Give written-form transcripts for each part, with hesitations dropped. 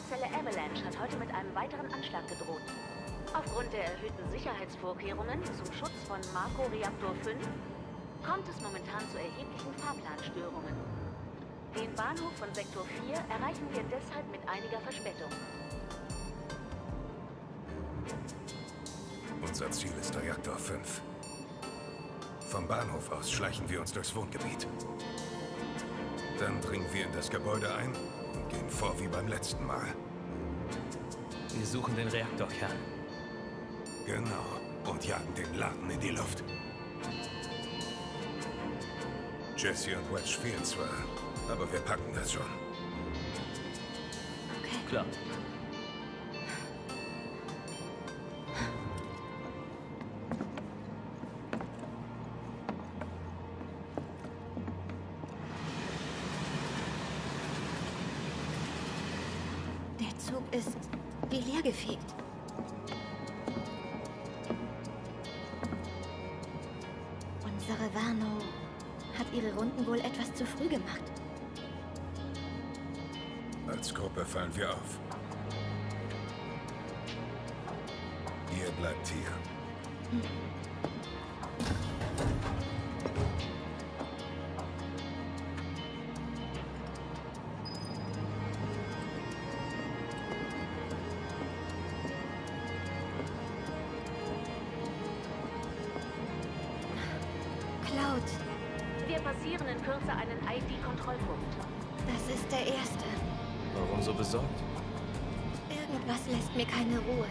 Stammzelle Avalanche hat heute mit einem weiteren Anschlag gedroht. Aufgrund der erhöhten Sicherheitsvorkehrungen zum Schutz von Mako Reaktor 5 kommt es momentan zu erheblichen Fahrplanstörungen. Den Bahnhof von Sektor 4 erreichen wir deshalb mit einiger Verspätung. Unser Ziel ist Reaktor 5. Vom Bahnhof aus schleichen wir uns durchs Wohngebiet. Dann dringen wir in das Gebäude ein und gehen vor wie beim letzten Mal. Wir suchen den Reaktorkern. Genau. Und jagen den Laden in die Luft. Jesse und Wedge fehlen zwar, aber wir packen das schon. Okay. Klar. Der Zug ist wie leergefegt. Unsere Warnung hat ihre Runden wohl etwas zu früh gemacht. Als Gruppe fallen wir auf. Ihr bleibt hier. Cloud. Wir passieren in Kürze einen ID-Kontrollpunkt. Das ist der erste. Warum so besorgt? Irgendwas lässt mir keine Ruhe.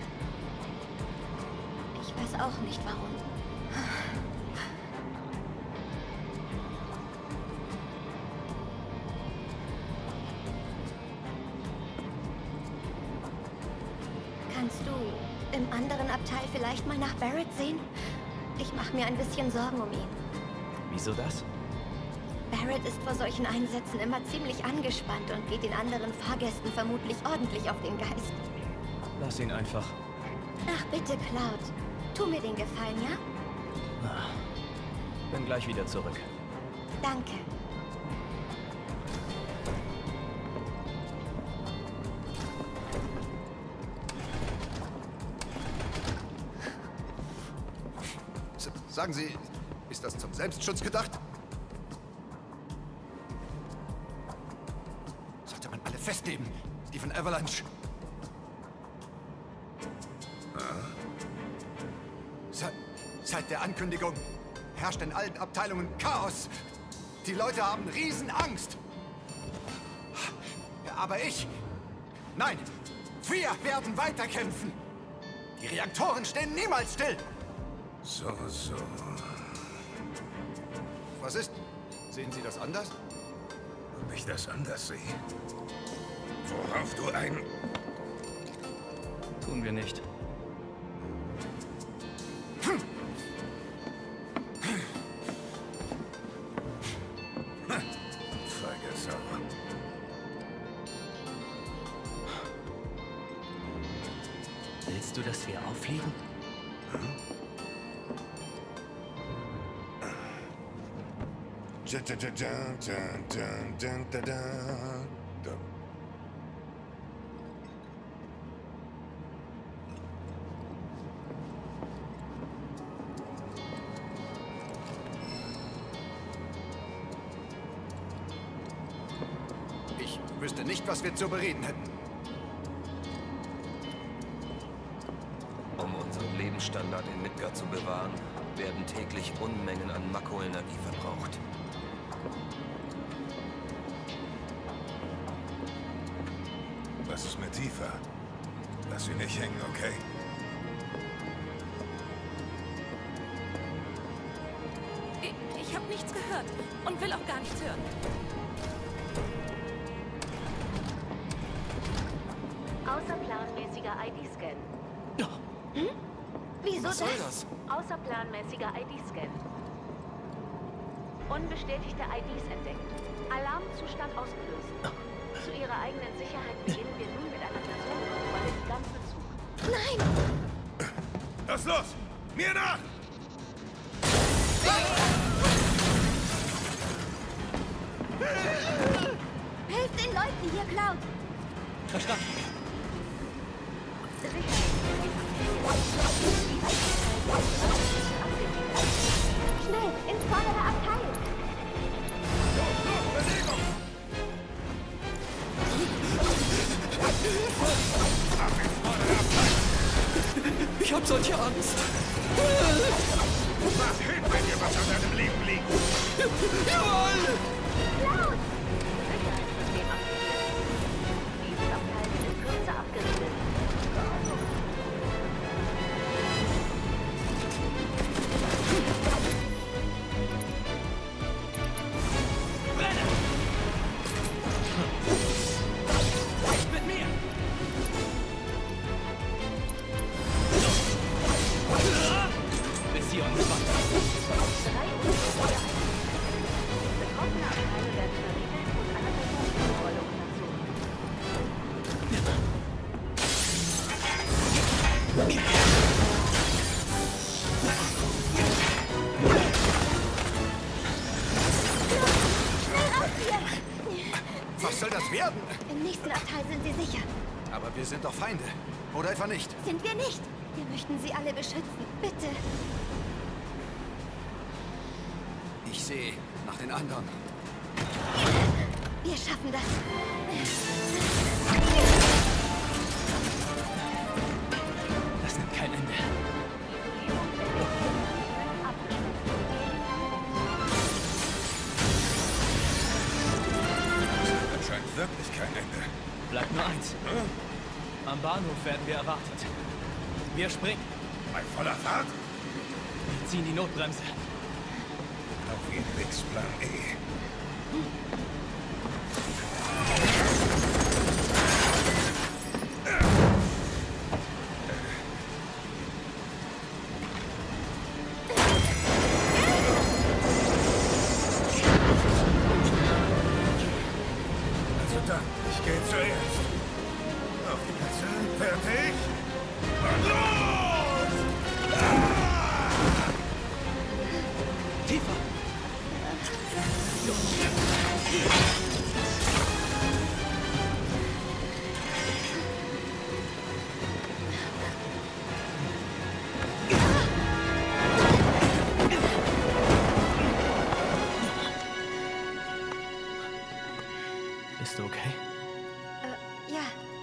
Ich weiß auch nicht warum. Kannst du im anderen Abteil vielleicht mal nach Barrett sehen? Ich mache mir ein bisschen Sorgen um ihn. Wieso das? Barrett ist vor solchen Einsätzen immer ziemlich angespannt und geht den anderen Fahrgästen vermutlich ordentlich auf den Geist. Lass ihn einfach. Ach bitte, Cloud. Tu mir den Gefallen, ja? Bin gleich wieder zurück. Danke. Sagen Sie, ist das zum Selbstschutz gedacht? Sollte man alle festnehmen, die von Avalanche. Seit der Ankündigung herrscht in allen Abteilungen Chaos. Die Leute haben Riesenangst. Aber nein, wir werden weiterkämpfen. Die Reaktoren stehen niemals still. So. Was ist? Sehen Sie das anders? Ob ich das anders sehe? Worauf du ein... Tun wir nicht. Feige Sau. Willst du, dass wir auffliegen? Ich wüsste nicht, was wir zu bereden hätten. Um unseren Lebensstandard in Midgard zu bewahren, werden täglich Unmengen an Mako-Energie verbraucht. Was ist mit Tifa? Lass sie nicht hängen, okay? Ich habe nichts gehört und will auch gar nichts hören. Außerplanmäßiger ID-Scan. Wieso Was soll das? Außerplanmäßiger ID-Scan. Unbestätigte IDs entdeckt. Alarmzustand ausgelöst. Zu Ihrer eigenen Sicherheit beginnen wir nun mit einer Personenkontrolle im ganzen Zug. Nein! Was ist los? Mir nach! Hilf den Leuten hier, Cloud! Verstanden. Schnell, ins vordere Abteil! Bewegung! Ich hab solche Angst. Mach hin, wenn dir was an deinem Leben liegt! Jawohl! Sicherheitssystem aktiviert. Dieses Abteil wird in Kürze abgeriegelt. Mit mir! Mission 20. 3 Unbekannte Betroffene Abteile werden verriegelt und einer Personenkontrolle unterzogen. Was soll das werden? Im nächsten Abteil sind Sie sicher. Aber wir sind doch Feinde. Oder etwa nicht? Sind wir nicht. Wir möchten Sie alle beschützen. Bitte. Ich sehe nach den anderen. Wir schaffen das. Das nimmt kein Ende. Anscheinend wirklich kein Ende. Bleibt nur eins. Am Bahnhof werden wir erwartet. Wir springen. Bei voller Fahrt? Wir ziehen die Notbremse. Auf wie nix Plan E. Also dann, ich gehe zuerst. Auf die Plätze, fertig und los! Tiefer! Bist du okay? Ja.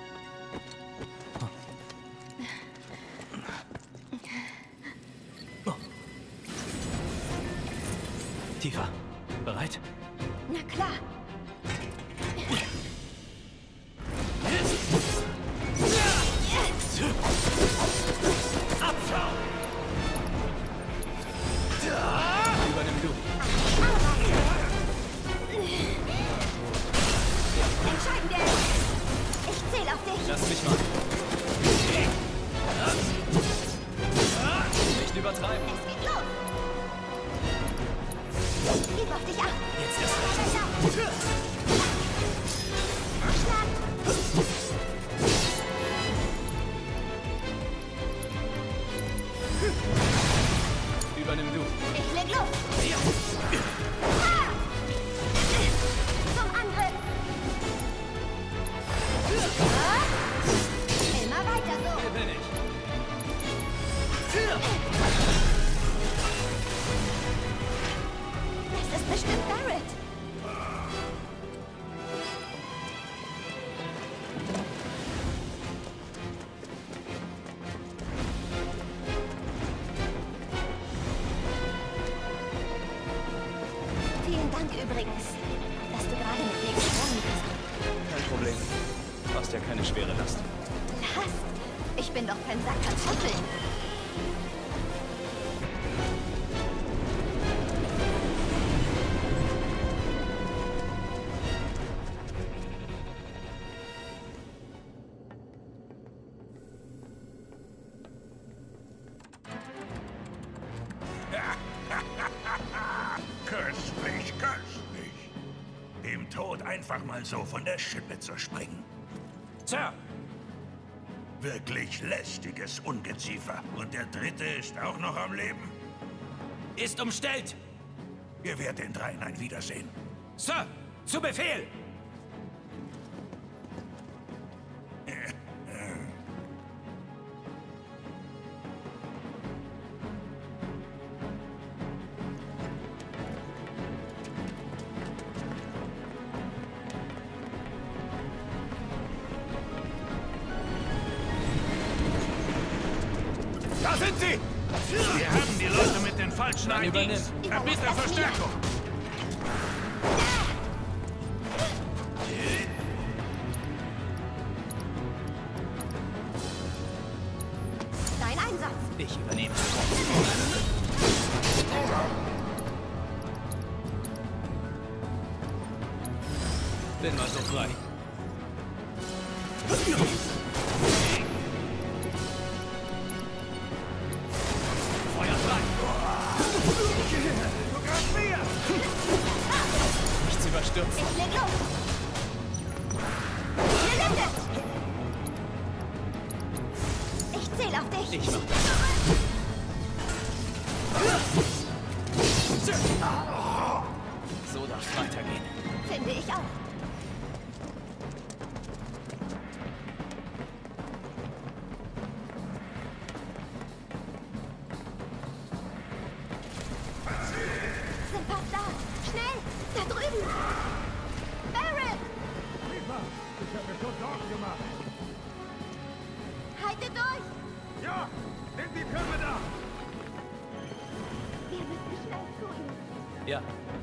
Tiefer. Bereit? Na klar. Abschau! Übernimm du. Entscheiden wir. Ich zähle auf dich. Lass mich mal. Nicht übertreiben. Es geht los. Gib auf dich ab. Jetzt erst recht. Schlag. Übernimm du. Ich leg los. Ja. Ah! Zum Angriff. Ah! Immer weiter so. Hier bin ich. Das ist bestimmt Barrett. Vielen Dank übrigens, dass du gerade mit mir gesprochen hast. Kein Problem. Du hast ja keine schwere Last. Last? Ich bin doch kein Sack Kartoffeln. Köstlich, köstlich. Dem Tod einfach mal so von der Schippe zu springen. Sir! Wirklich lästiges Ungeziefer. Und der dritte ist auch noch am Leben. Ist umstellt! Ihr werdet den dreien ein Wiedersehen. Sir! Zu Befehl! sind sie? Wir haben die Leute mit den falschen Dann IDs. Bitte Verstärkung. Dein Einsatz. Ich übernehme. Bin mal so frei. Feuer frei! Nichts überstürzen. Ich leg los. Gelinde. Ich zähle auf dich. Ich mach das. So darf's weitergehen. Finde ich auch. Sind fast da. Schnell! Da drüben! Barrett! Ich habe mir schon Sorgen gemacht. Haltet durch! Ja, sind die Türme da? Wir müssen schnell zu ihm. Ja.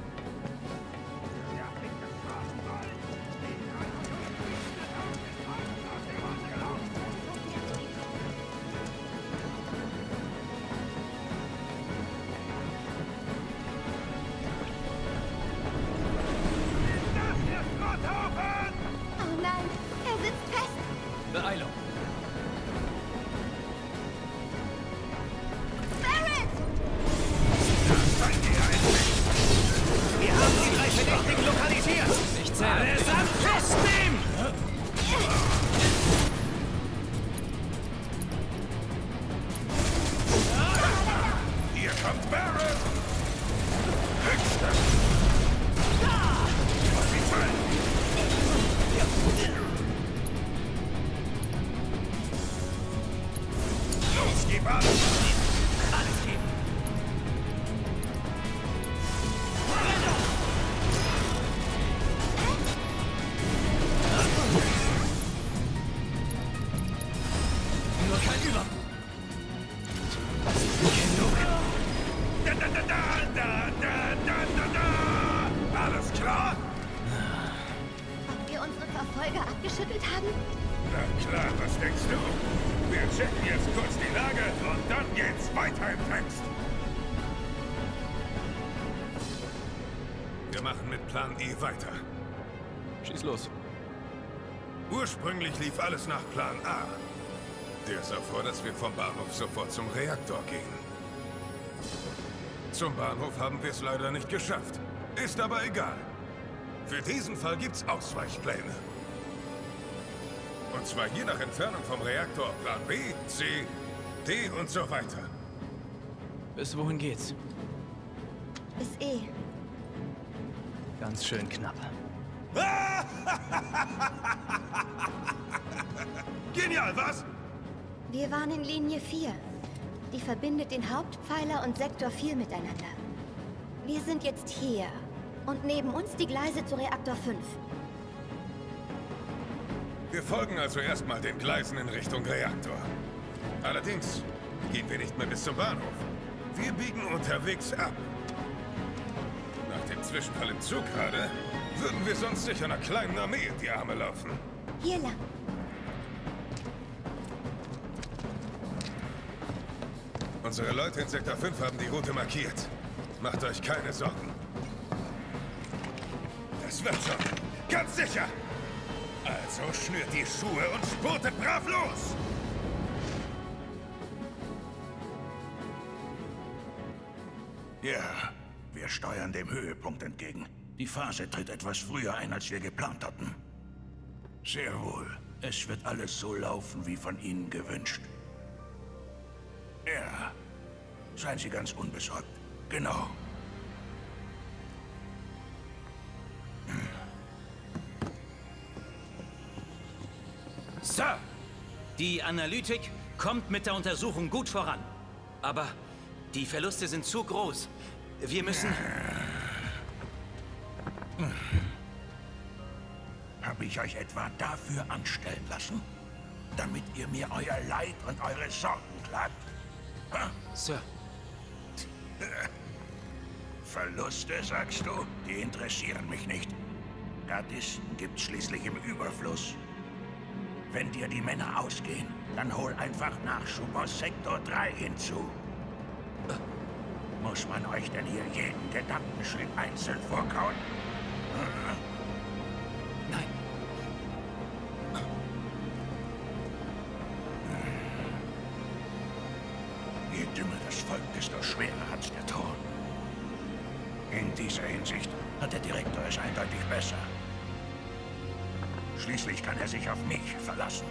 Oh nein, er sitzt fest. Beeilung. Barrett! Wir haben die 3 Verdächtigen lokalisiert. Ich zähle. Allesamt festnehmen! Hier kommt Barrett! Höchster! Auf die Fall! Los, gib ab! Alles geben. Nur kein Über. Genug. Alles klar? Ob wir unsere Verfolger abgeschüttelt haben? Na klar, was denkst du? Wir checken jetzt kurz die Lage und dann geht's weiter im Text. Wir machen mit Plan E weiter. Schieß los. Ursprünglich lief alles nach Plan A. Der sah vor, dass wir vom Bahnhof sofort zum Reaktor gehen. Zum Bahnhof haben wir es leider nicht geschafft. Ist aber egal. Für diesen Fall gibt's Ausweichpläne. Und zwar je nach Entfernung vom Reaktor Plan B, C, D und so weiter. Bis wohin geht's? Bis E. Ganz schön knapp. Genial, was? Wir waren in Linie 4. Die verbindet den Hauptpfeiler und Sektor 4 miteinander. Wir sind jetzt hier. Und neben uns die Gleise zu Reaktor 5. Wir folgen also erstmal den Gleisen in Richtung Reaktor. Allerdings gehen wir nicht mehr bis zum Bahnhof. Wir biegen unterwegs ab. Nach dem Zwischenfall im Zug gerade, würden wir sonst sicher einer kleinen Armee in die Arme laufen. Hier lang. Unsere Leute in Sektor 5 haben die Route markiert. Macht euch keine Sorgen. Das wird schon. Ganz sicher. Also schnürt die Schuhe und spurtet brav los. Ja, wir steuern dem Höhepunkt entgegen. Die Phase tritt etwas früher ein, als wir geplant hatten. Sehr wohl. Es wird alles so laufen, wie von Ihnen gewünscht. Ja. Seien Sie ganz unbesorgt. Genau. Sir, die Analytik kommt mit der Untersuchung gut voran. Aber die Verluste sind zu groß. Wir müssen... Habe ich euch etwa dafür anstellen lassen? Damit ihr mir euer Leid und eure Sorgen klagt? Sir. Verluste, sagst du? Die interessieren mich nicht. Gardisten gibt's schließlich im Überfluss. Wenn dir die Männer ausgehen, dann hol einfach Nachschub aus Sektor 3 hinzu. Muss man euch denn hier jeden Gedankenschritt einzeln vorkauen? Nein. Je dümmer das Volk, desto schwerer hat's der Thron. In dieser Hinsicht hat der Direktor es eindeutig besser. Schließlich kann er sich auf mich verlassen.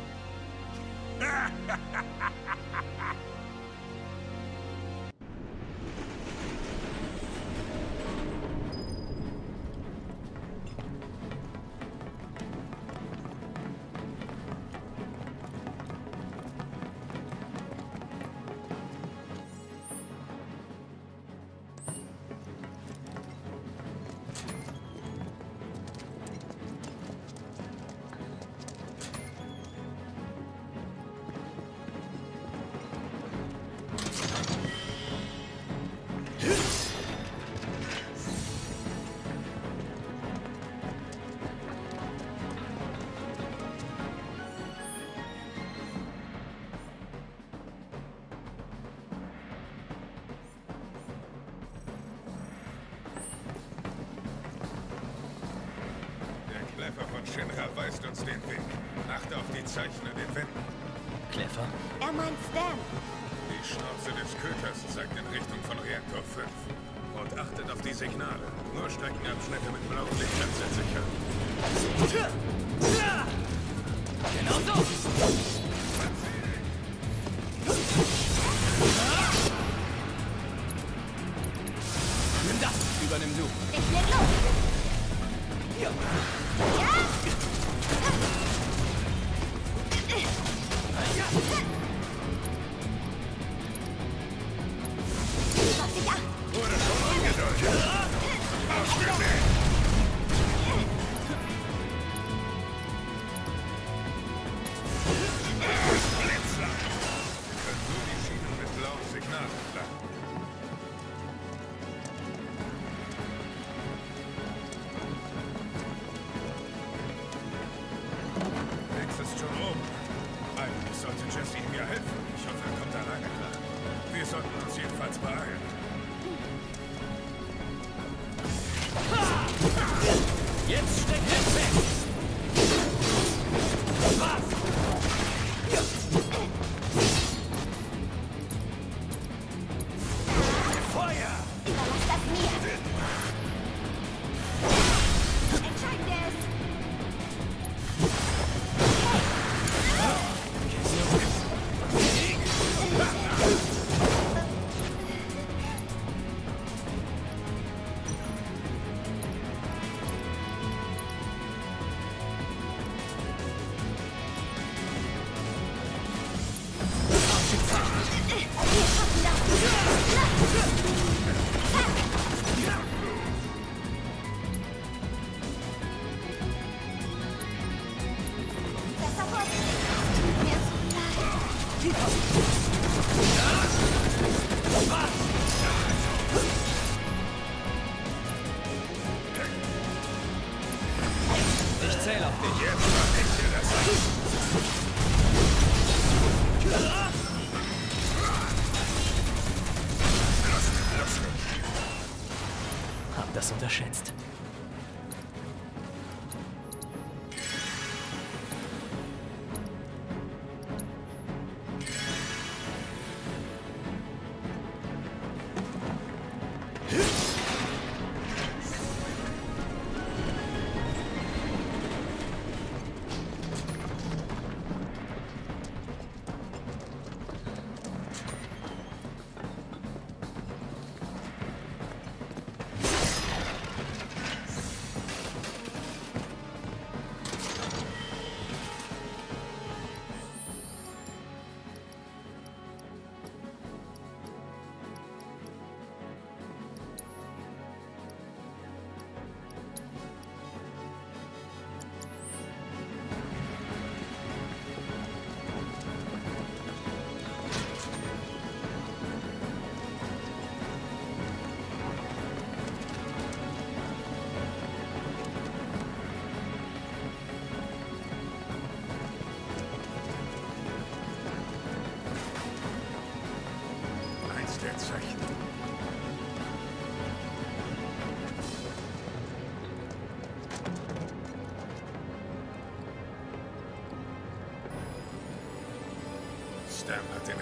Shinra weist uns den Weg. Achte auf die Zeichen an den Wänden. Clever? Er meint Stan. Die Schnauze des Köters zeigt in Richtung von Reaktor 5. Und achtet auf die Signale. Nur Streckenabschnitte mit blauem Lichtern sind sicher. Genau so! Nimm das! Übernimm du. Ich leg los! Ja! Mach dich ab! Wurde schon angedeutet. Ausgesehen! Blitzer! Wir können nur die Schienen mit blauen Signalen entlang. Ist schon oben. Eigentlich sollte Jesse ihm ja helfen. Ich hoffe, er kommt alleine klar. Wir sollten uns jedenfalls beeilen. Jetzt steckt er fest! Was? Feuer! Überlass das mir! Entscheiden wir es! Ich zähle auf dich. Jetzt mach ich dir das an. Hab das unterschätzt.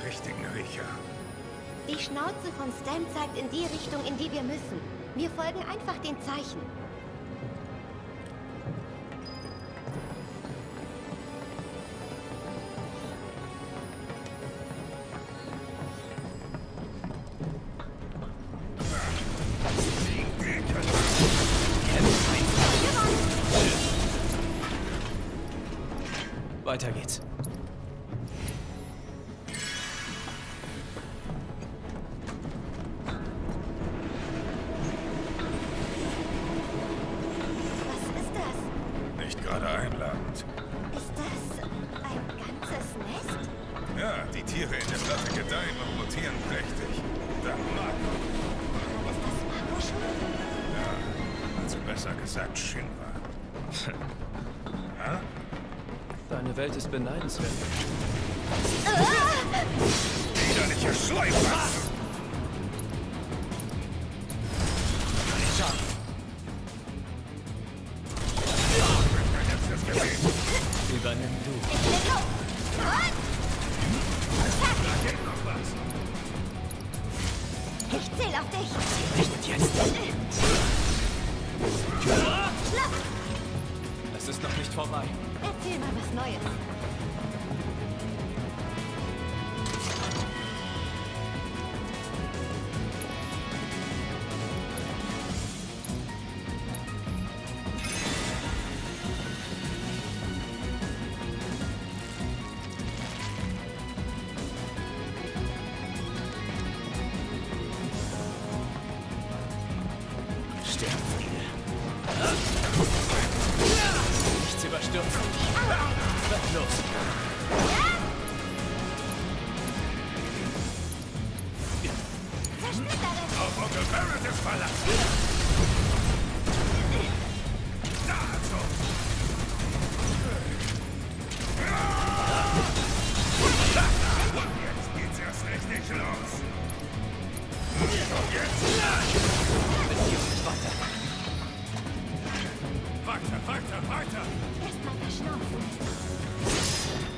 richtigen Riecher. Die Schnauze von Stam zeigt in die Richtung, in die wir müssen. Wir folgen einfach den Zeichen. Weiter geht's. Was ist das? Nicht gerade einladend. Ist das ein ganzes Nest? Ja, die Tiere in der Platte gedeihen und mutieren prächtig. Dann Marco. Ist das Marco schon? Ja, also besser gesagt Shinra. Ha? Deine Welt ist beneidenswert. Widerliche Schleifer! Übernimm du. Ich zähl auf dich. Nicht jetzt. Schlag! Es ist noch nicht vorbei. Erzähl mal was Neues. Nichts überstürzen. Werd los. Auf Onkel Barrett ist verlassen! Na also! Jetzt geht's erst richtig los! Und jetzt? Weiter! Erstmal verschnaufen.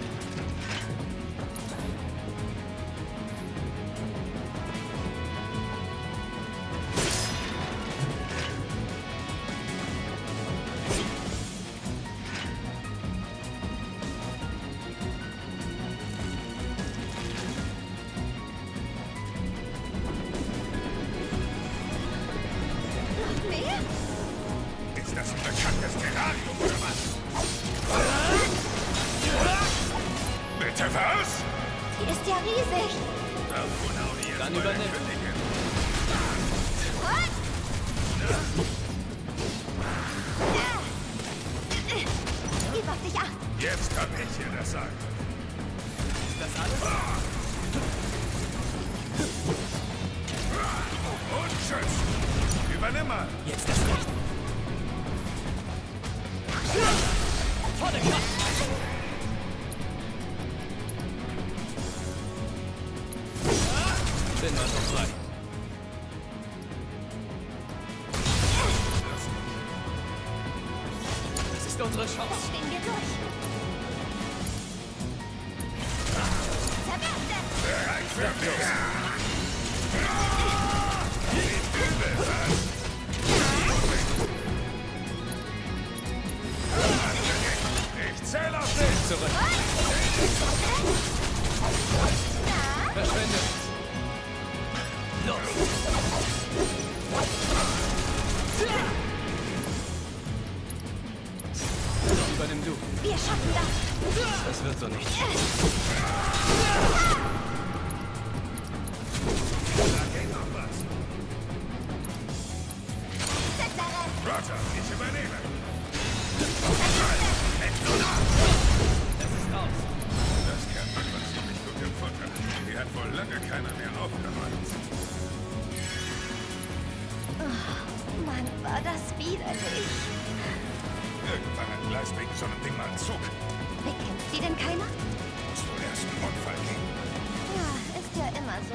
Noch mehr? Ist das ein bekanntes Terrarium oder was? Bitte was? Die ist ja riesig. Dann übernimm. Gib auf dich acht. Jetzt kann ich dir das sagen. Ist das alles? Und tschüss. Übernimm mal. Jetzt das Recht. Volle Kraft. Bin mal schon frei. Das ist unsere Chance. Das stehen wir durch. Zerberste! Bereit für mich. Ich zähle auf dich. Zurück. Verschwinde. Los. Übernimm du. Wir schaffen das. Das wird so nicht. Da geht noch was. Roger, ich übernehme. Das ist aus. Das Kerl macht was ziemlich gut im Futter. Die hat wohl lange keiner mehr aufgeräumt. Oh, Mann, war das widerlich. Irgendwann entgleist wegen so einem Ding mal ein Zug. Bekämpft sie denn keiner? Muss wohl erst ein Unfall geben. Ja, ist ja immer so.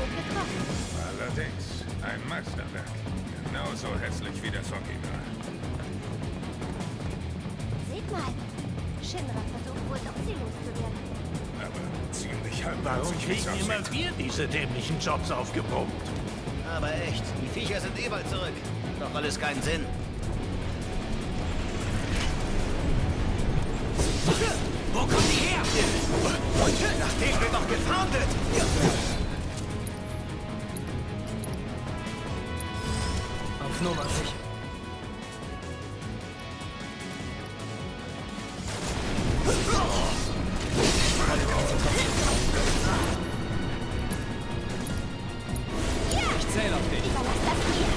getroffen. Allerdings, ein Meisterwerk. Genauso hässlich wie das Original. Seht mal, Shinra versucht wohl doch, sie loszuwerden. Aber ziemlich halb. Warum kriegen immer wir diese dämlichen Jobs aufgepumpt? Aber echt, die Viecher sind eh bald zurück. Doch alles keinen Sinn. Wo kommen die her? Nachdem wir noch gefoundet! Auf Nummer sicher. Ich zähle auf dich. Überlass das mir.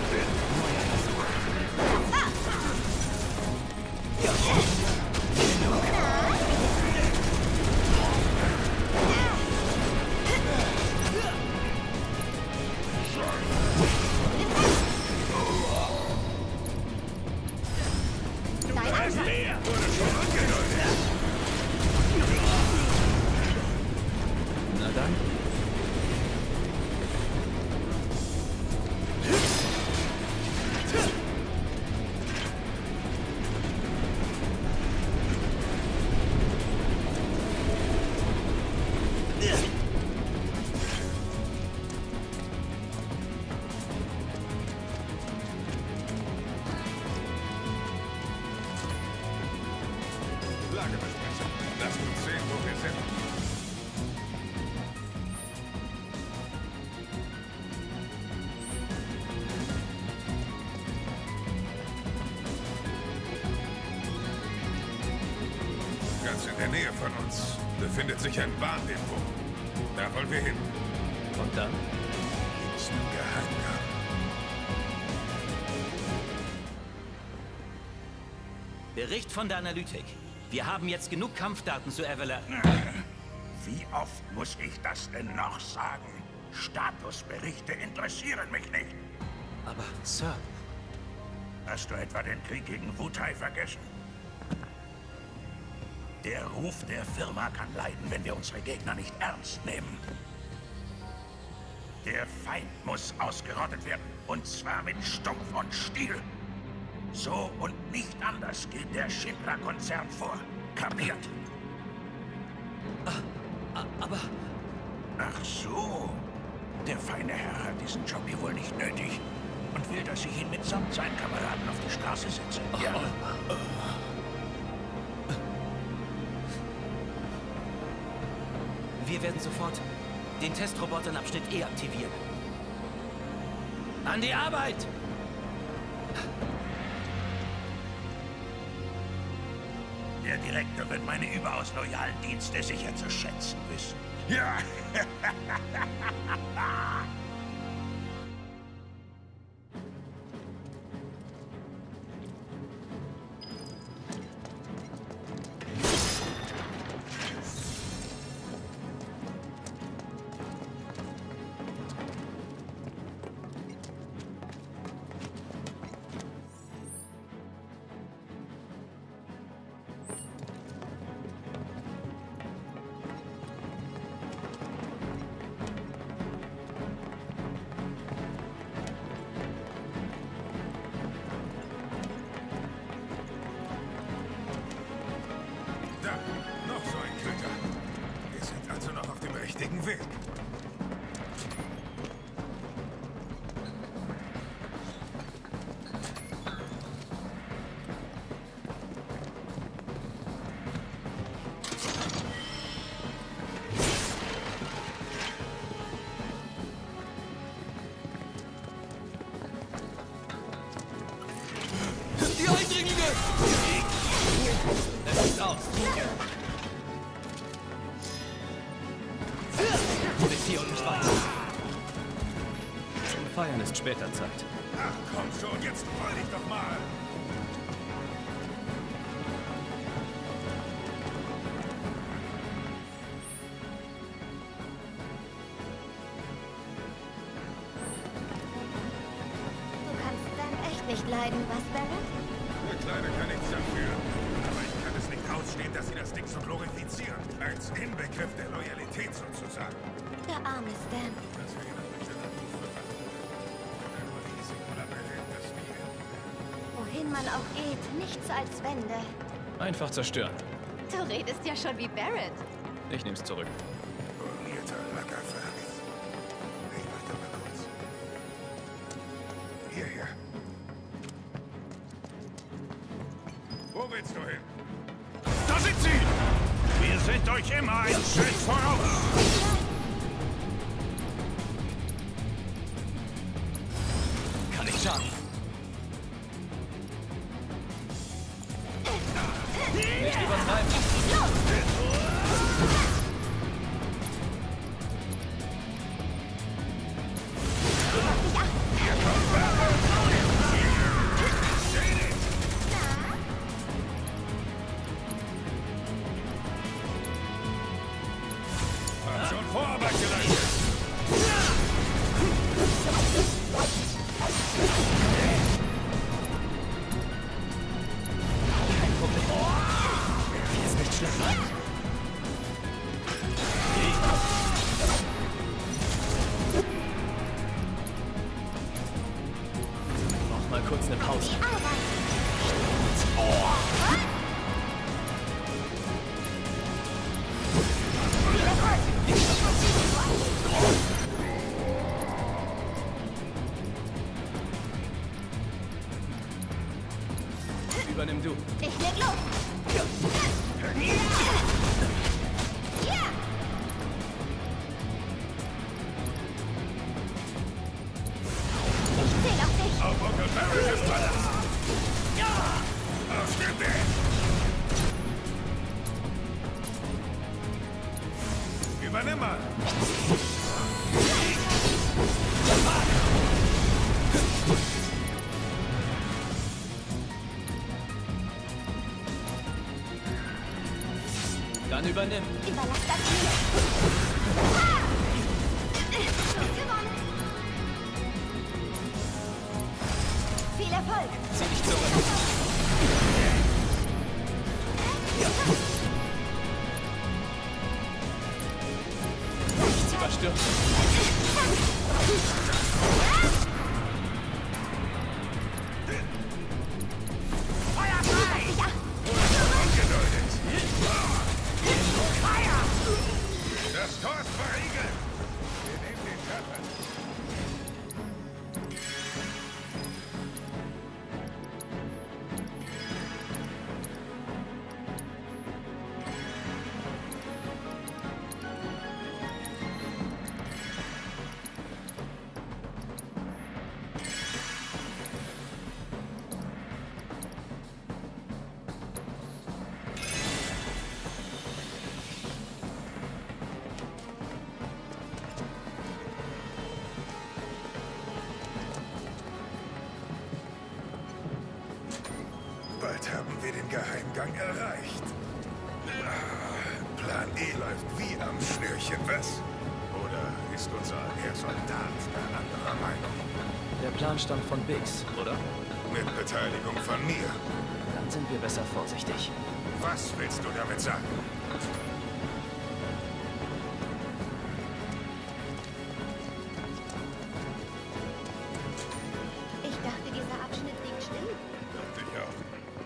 Na dann. Lagebesprechung. Lasst uns sehen, wo wir sind. Ganz in der Nähe von uns befindet sich ein Bahndepot. Da wollen wir hin. Und dann? Gibt's einen Geheimgang? Bericht von der Analytik. Wir haben jetzt genug Kampfdaten zu Avalanche. Wie oft muss ich das denn noch sagen? Statusberichte interessieren mich nicht. Aber, Sir... Hast du etwa den Krieg gegen Wutai vergessen? Der Ruf der Firma kann leiden, wenn wir unsere Gegner nicht ernst nehmen. Der Feind muss ausgerottet werden. Und zwar mit Stumpf und Stiel. So und nicht anders geht der Shinra-Konzern vor. Kapiert? Aber... Ach so. Der feine Herr hat diesen Job hier wohl nicht nötig. Und will, dass ich ihn mitsamt seinen Kameraden auf die Straße setze. Ja. Wir werden sofort den Testroboter in Abschnitt E aktivieren. An die Arbeit! Der Direktor wird meine überaus loyalen Dienste sicher zu schätzen wissen. Ja! Da, noch so ein Köter. Wir sind also noch auf dem richtigen Weg. Die Eindringlinge! Es ist aus. Bis hier und nicht weiter. Zum Feiern ist später Zeit. Ach komm schon, jetzt roll dich doch mal. Du kannst Sam echt nicht leiden, was, Barrett? Der Kleine kann nichts dafür. Aber ich kann es nicht ausstehen, dass sie das Ding so glorifizieren. Als Inbegriff der Loyalität sozusagen. Der arme Stan. Wohin man auch geht, nichts als Wände. Einfach zerstören. Du redest ja schon wie Barrett. Ich nehm's zurück. Bornierter Lackerfach. Hey, warte mal kurz. Hierher. Wo willst du hin? Da sind sie! Wir sind euch immer einen Schritt voraus! Kann ich schaden. Nicht übertreiben. Hab schon Vorarbeit geleistet. Jetzt nicht schlimm. Brauch mal kurz eine Pause. Übernimm du. Ich leg los. Ich zähl auf dich. Auf Onkel Barrett ist Verlass. Auf den Weg. Übernimm mal. Dann übernimm. Überlass das mir. Gewonnen. Viel Erfolg. Zieh dich zurück. Nichts überstürzen. Feuer frei. Ja. Ungeduldig. Das Tor ist verriegelt. Wir nehmen den Körper. Bald haben wir den Geheimgang erreicht. Plan E läuft wie am Schnürchen, was? Oder ist unser Herr Soldat da anderer Meinung? Der Plan stammt von Biggs, oder? Mit Beteiligung von mir. Dann sind wir besser vorsichtig. Was willst du damit sagen? Ich dachte, dieser Abschnitt liegt still. Dachte ich auch.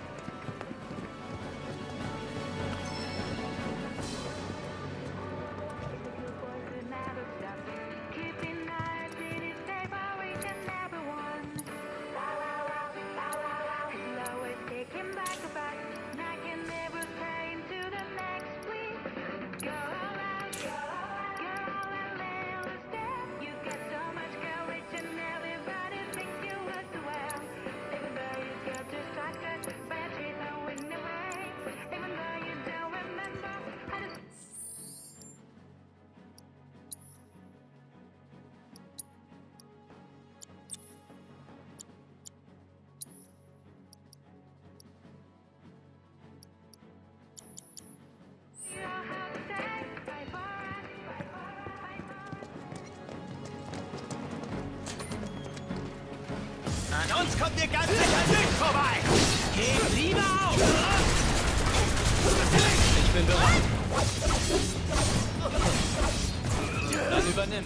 An uns kommt ihr ganz sicher nicht vorbei! Geht lieber auf! Ich bin bereit. Dann Übernimm.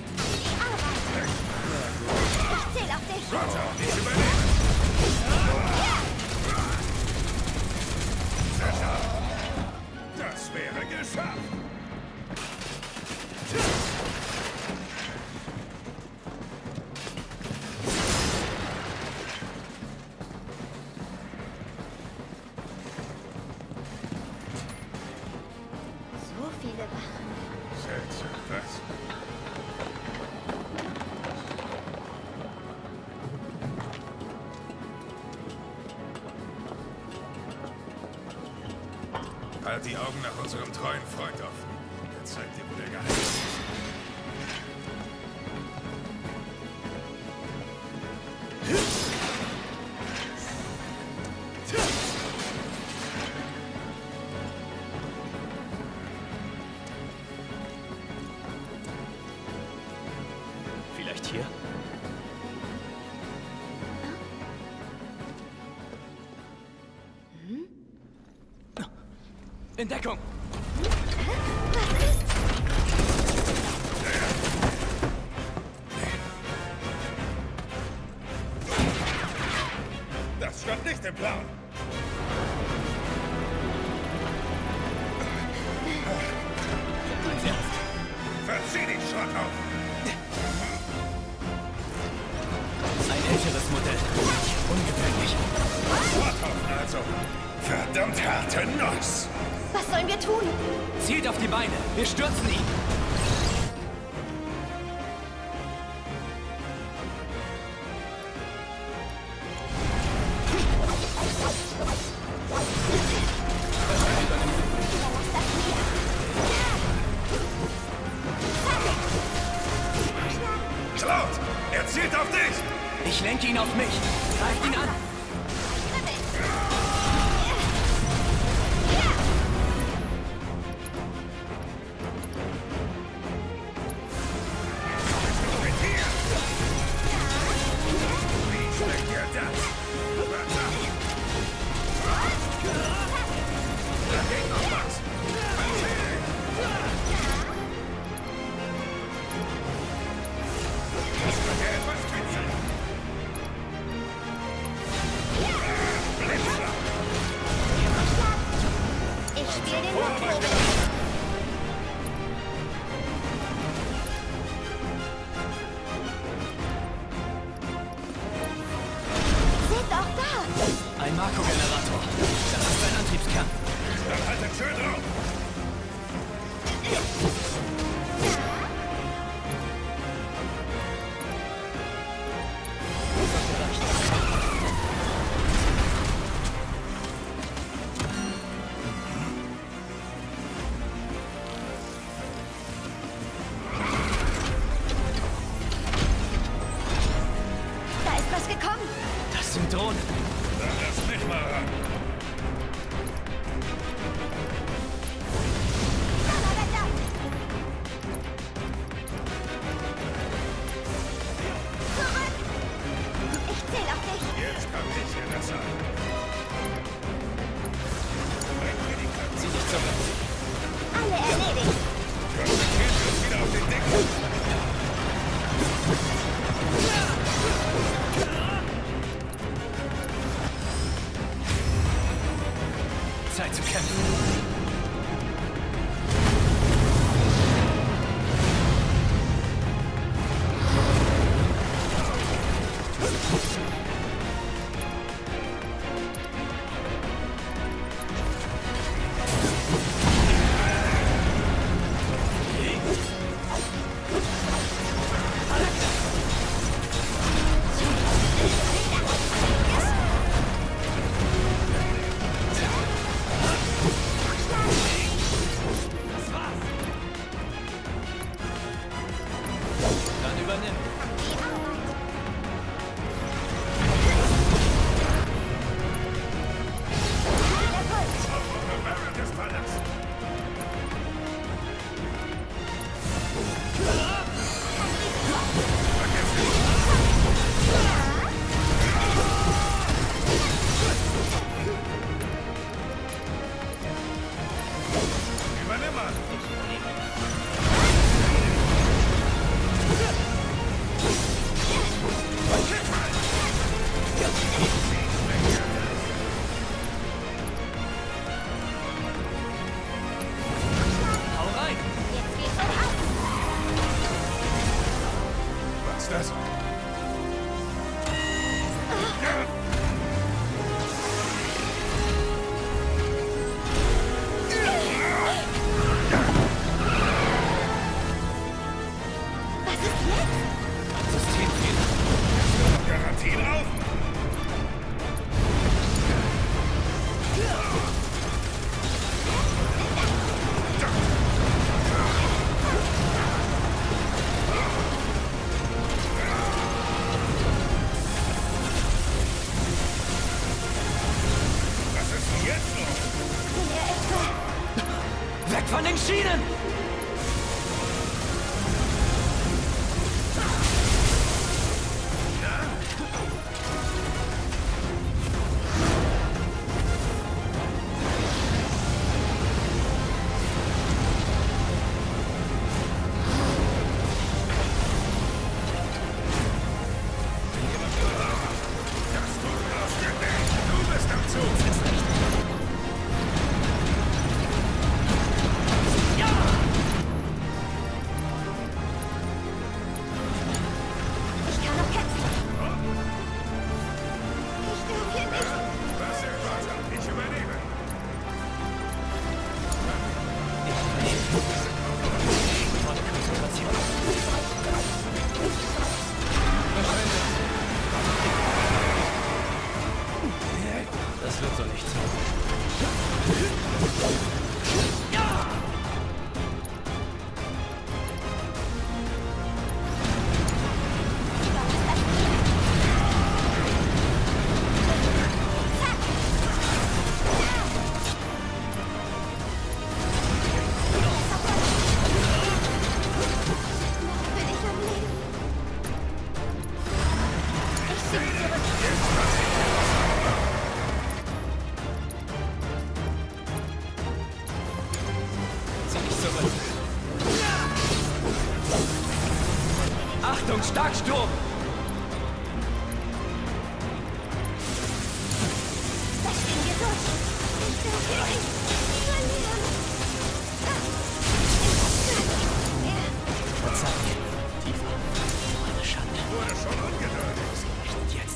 Ich zähle auf dich. Roger, ich übernehme. Sicher. Das wäre geschafft. So viele Wachen. Seltsam, was? Halt die Augen nach unserem treuen Freund offen. Er zeigt dir, wo der Geheimnis ist. Vielleicht hier? In Deckung! Das stand nicht im Plan. Verzieh die Schrotthaufen! Ein älteres Modell. Ungewöhnlich. Schrotthaufen also. Verdammt harte Nuss! Was sollen wir tun? Zielt auf die Beine. Wir stürzen ihn. Cloud! Er zielt auf dich! Ich lenke ihn auf mich. Greift ihn an. Wie schmeckt dir das? Da geht noch was! Das könnte etwas kitzeln. Blitzschlag! Ich spiele den Motor. Seht doch da! Ein Marco-Generator. Das ist ein Antriebskern. Dann haltet schön drauf! Da ist was gekommen. Das sind Drohnen. Dann lass mich mal ran. Donnerwetter! Zurück! Ich zähle auf dich. Jetzt kann ich dir das sagen. Bring mir die Köpfe. Zieh dich zurück. Alle erledigt. Konzentrieren wir uns wieder auf den Dicken. Zeit zu kämpfen. das? Was ist jetzt? Systemfehler. Garantie drauf? Was ist denn jetzt los? Will er etwa... Weg von den Schienen! Du bist am Zug. Ich kann noch kämpfen. Ich darf hier nicht... Was ist weiter? Ich übernehme. Volle Konzentration. Das wird so nichts. Noch bin ich am Leben. Ich schicke zurück. Zieh dich zurück. Achtung, Starksturm! Das stehen wir durch. Ich darf hier nicht verlieren. Verzeih. Tiefer. Meine Schande. Wurde schon ungeduldig. Und jetzt?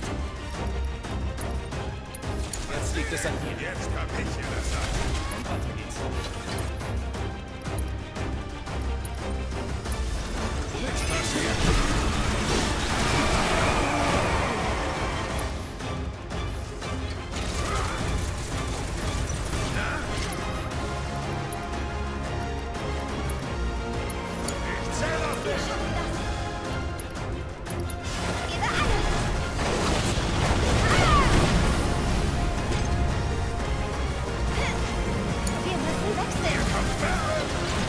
Jetzt liegt es an mir. Jetzt hab ich hier das Sagen. Und weiter geht's. Nichts passiert. Ich zähle auf dich. Gebe alles. Wir müssen wechseln. Kommt Barrel.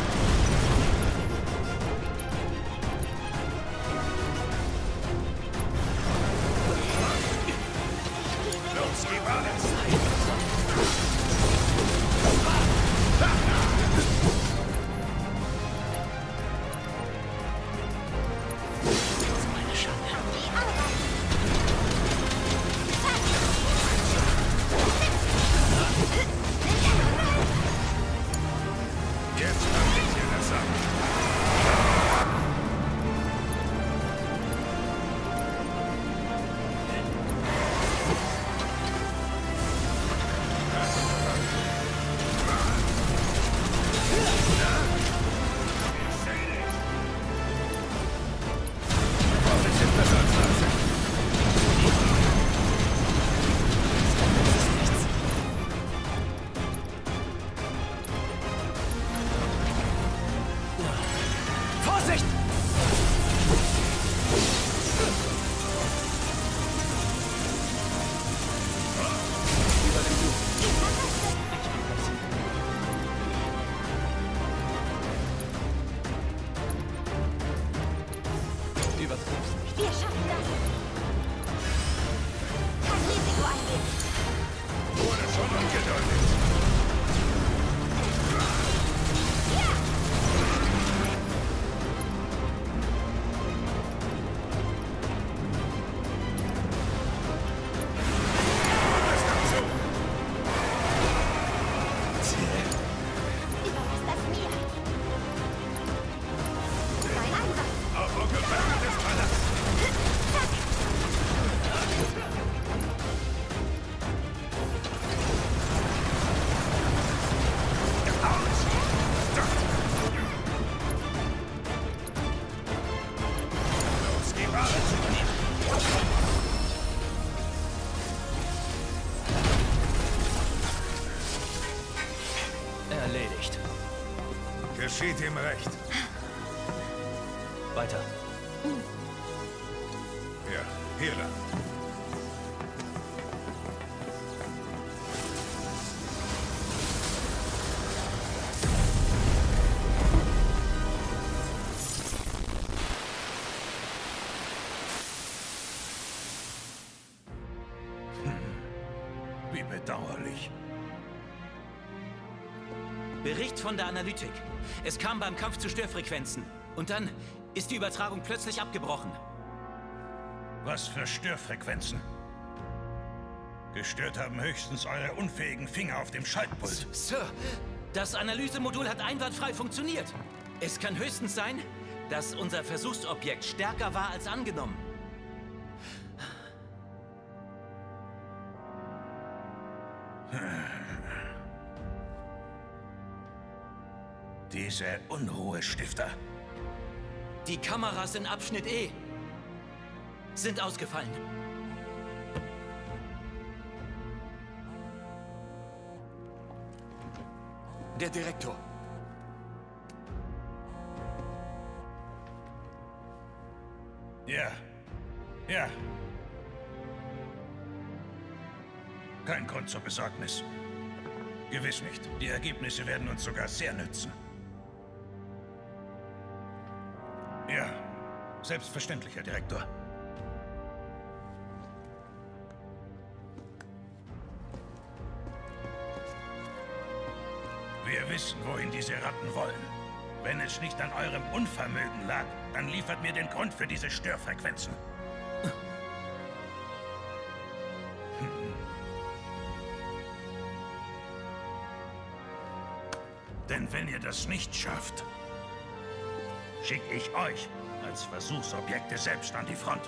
Los, gib alles. Meine Schande. Jetzt hab ich hier das Sagen. Vorsicht! Übertreib's nicht. Wir schaffen das. Kein Risiko eingehen. Wurde schon ungeduldig. Du bist am Zug. Überlass das mir. Mein Einsatz. Auf Onkel Barrett ist Verlass. geschieht ihm recht. Weiter. Ja, hier lang. Wie bedauerlich. Bericht von der Analytik. Es kam beim Kampf zu Störfrequenzen. Und dann ist die Übertragung plötzlich abgebrochen. Was für Störfrequenzen? Gestört haben höchstens eure unfähigen Finger auf dem Schaltpult. Sir, das Analysemodul hat einwandfrei funktioniert. Es kann höchstens sein, dass unser Versuchsobjekt stärker war als angenommen. Diese Unruhestifter. Die Kameras in Abschnitt E sind ausgefallen. Der Direktor. Ja. Ja. Kein Grund zur Besorgnis. Gewiss nicht. Die Ergebnisse werden uns sogar sehr nützen. Ja, selbstverständlich, Herr Direktor. Wir wissen, wohin diese Ratten wollen. Wenn es nicht an eurem Unvermögen lag, dann liefert mir den Grund für diese Störfrequenzen. Denn wenn ihr das nicht schafft, schicke ich euch als Versuchsobjekte selbst an die Front.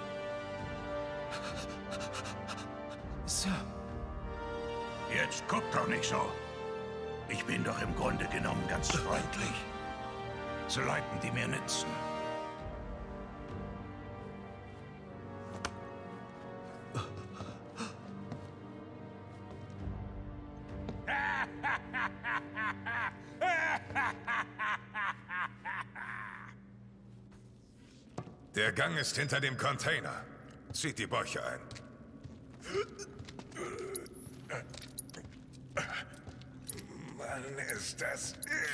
Sir. Jetzt guckt doch nicht so. Ich bin doch im Grunde genommen ganz freundlich. Zu Leuten, die mir nützen. Der Gang ist hinter dem Container. Zieht die Bäuche ein. Mann, ist das...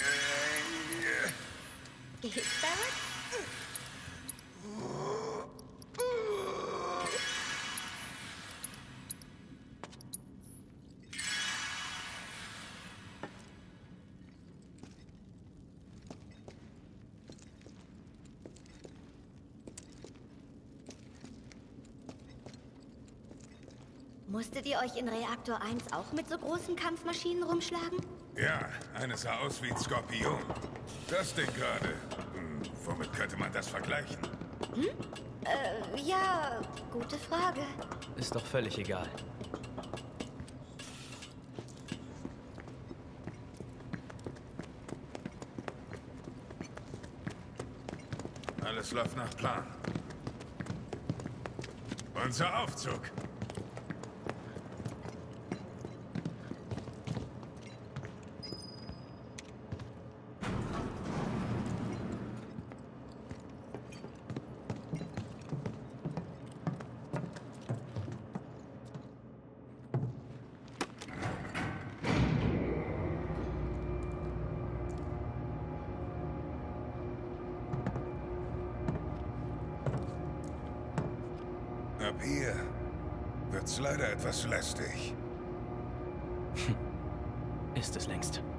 Geht's da was? Musstet ihr euch in Reaktor 1 auch mit so großen Kampfmaschinen rumschlagen? Ja, eine sah aus wie ein Skorpion. Das Ding gerade. Womit könnte man das vergleichen? Ja, gute Frage. Ist doch völlig egal. Alles läuft nach Plan. Unser Aufzug. Ab hier wird's leider etwas lästig. Ist es längst.